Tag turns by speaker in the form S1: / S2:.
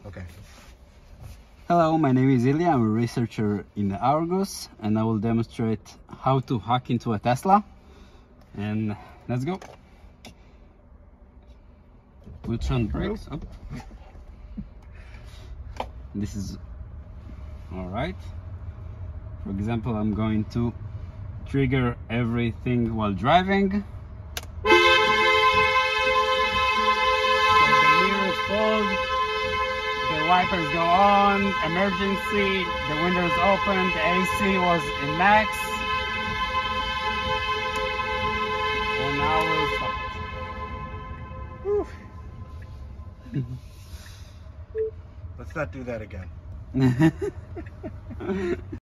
S1: Okay.
S2: Hello, my name is Ilya. I'm a researcher in Argus, and I will demonstrate how to hack into a Tesla. And let's go. Switch on brakes. Up. This is all right. For example, I'm going to trigger everything while driving. So the mirror is pulled. The wipers go on, emergency, the windows open, the AC was in max. And now we'll stop it.
S1: Let's not do that again.